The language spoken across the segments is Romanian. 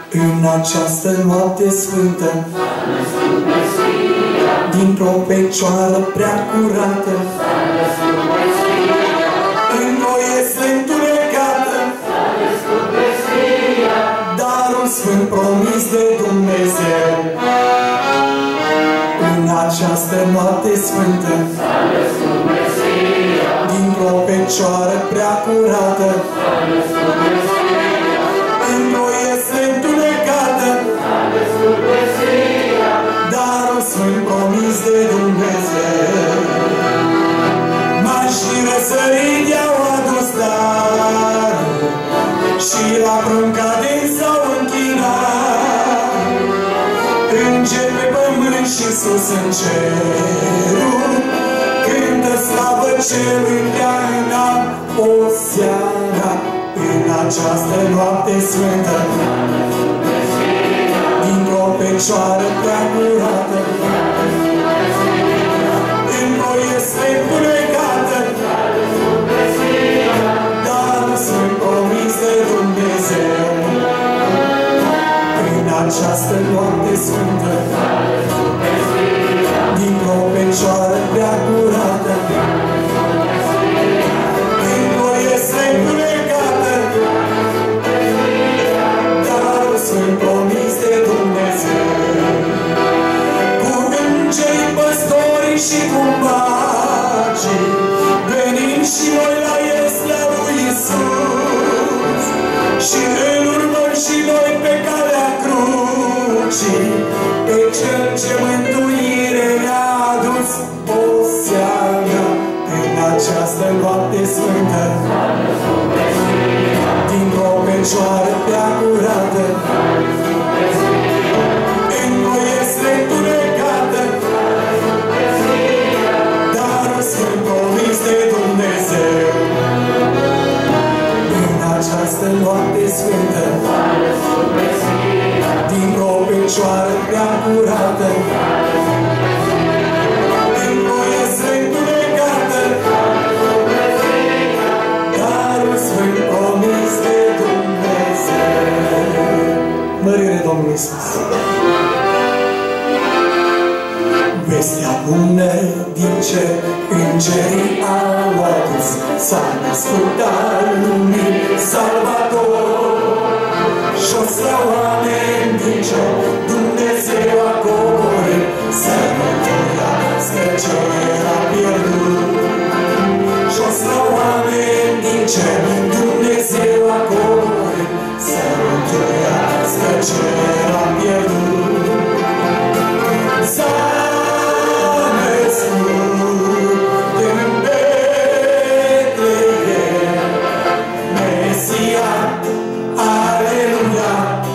În această noapte sfântă, dintr-o fecioară prea curată, în noi este întunecată, darul sfânt promis de Dumnezeu. În această noapte sfântă, dintr-o fecioară prea curată, în noi este întunecată, darul sfânt promis de Dumnezeu. Maștii răsărit i-au adus darul și la prunca din s-au închinat. Îngeri pe pământ și sus în cerul cântă slavă celui prea înalt o seară. În această noapte sfântă, dintr-o fecioară prea curată, în noi este întunecată, darul sfânt promis de Dumnezeu. În această noapte sfântă, dintr-o fecioară prea curată, în noi este întunecată, darul sfânt promis de Dumnezeu. Cu îngerii, păstorii și cu magii, venim și noi la ieslea lui Iisus și îl urmăm și noi pe calea crucii, pe Cel ce mântuire ne-a adus o seară. În această noapte sfântă, dintr-o fecioară prea curată, în noi este întunecată, darul sfânt promis de Dumnezeu. În această noapte sfântă, dintr-o fecioară prea curată, în noi este întunecată, darul sfânt promis de Dumnezeu. Mărire Domnului Iisus! Vestea bună din cer îngerii au adus, s-a născut al lumii Salvator. Jos la oameni din cer, Dumnezeu a coborât, să mântuiască ce era pierdut. Jos la oameni din cer, Dumnezeu a coborât, să mântuiască ce era pierdut. S-a născut în Betlehem Mesia, aleluia,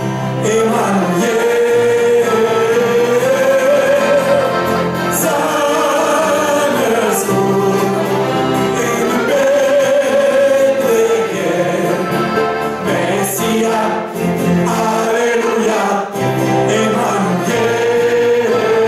Emanuel. S-a născut în Betlehem Mesia, aleluia, Emanuel.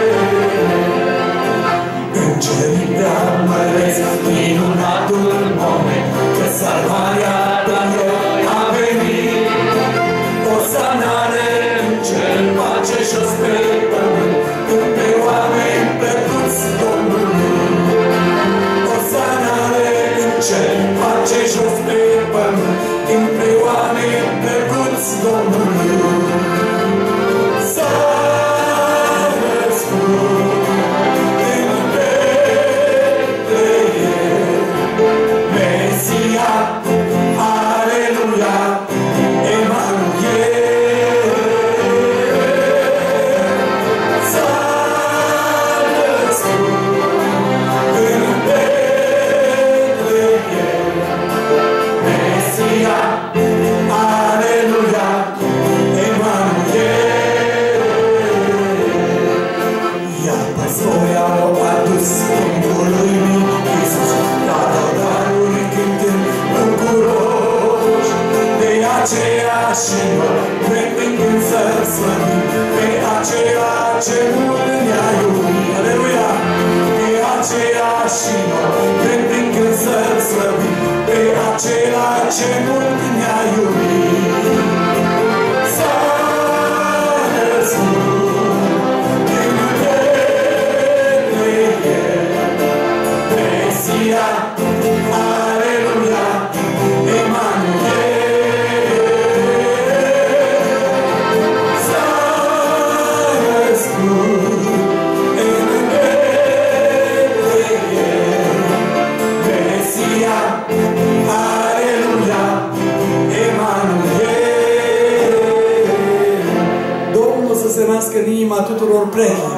Îngerii preamăresc minunatul moment, că salvarea la noi a venit. Osanare în cer, pace jos pe pământ, când pe oameni plăcuți Domnului. Osanare în cer, pace jos pe pământ, când pe oameni plăcuți Domnului. S-a născut în Betlehem Mesia, aleluia, Emanuel. S-a născut în Betlehem Mesia, aleluia, Emanuel. Iar păstorii au adus Cântului mic Iisus, la daruri cântând bucuroși. De aceea și noi cântând să slăvim pe aceea ce mult ne-a iubit. Aleluia! De aceea și noi cântând să slăvim pe aceea ce mult ne-a iubit. S-a locuiască în inima tuturor prechii